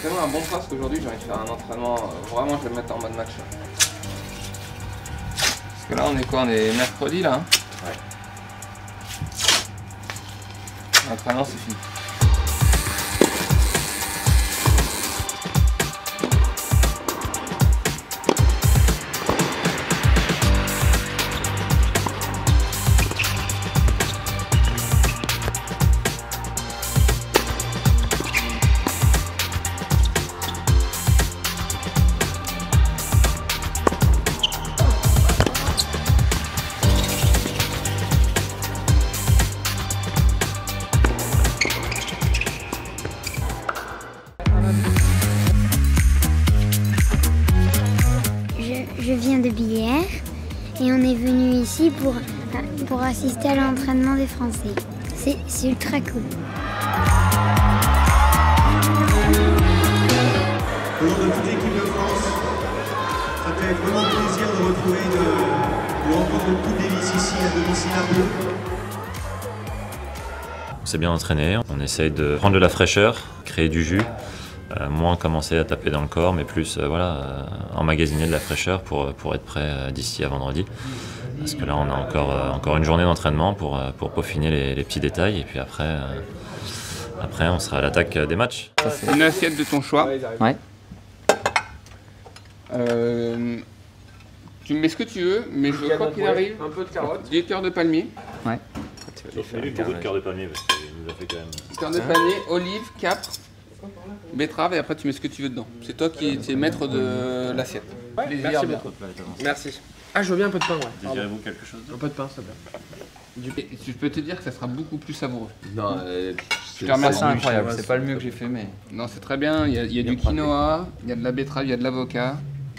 Fais-moi un bon trace parce qu'aujourd'hui j'ai envie de faire un entraînement, vraiment je vais me mettre en mode match. Parce que là on est quoi? On est mercredi là, hein? Ouais. L'entraînement c'est fini. Je viens de Billère et on est venu ici pour assister à l'entraînement des Français. C'est ultra cool. Au nom de toute l'équipe de France, ça fait vraiment plaisir de retrouver une rencontre de Coupe Davis ici à domicile à Pau. On s'est bien entraîné, on essaye de prendre de la fraîcheur, créer du jus, moins commencer à taper dans le corps, mais plus emmagasiner de la fraîcheur pour être prêt d'ici à vendredi. Parce que là on a encore une journée d'entraînement pour peaufiner les petits détails et puis après on sera à l'attaque des matchs. Une assiette de ton choix. Ouais. Tu mets ce que tu veux, mais je veux quoi qu'il arrive, un peu de carottes, des cœurs de palmier. Ouais. Beaucoup de cœur de palmier parce qu'il nous a fait quand même. Cœurs de palmier, olives, capre, betterave et après tu mets ce que tu veux dedans. C'est toi qui es maître de l'assiette. Ouais, merci beaucoup. Merci. Ah, je veux bien un peu de pain, ouais. Désirez-vous quelque chose d'autre? Un peu de pain, s'il te plaît. Je peux te dire que ça sera beaucoup plus savoureux. Non, Je te remercie. c'est incroyable, c'est pas le mieux que j'ai fait, mais... Non, c'est très bien, il y a du quinoa, il y a de la betterave, il y a de l'avocat.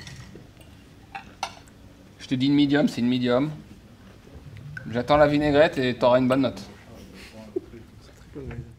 Je te dis une medium, c'est une medium. J'attends la vinaigrette et t'auras une bonne note.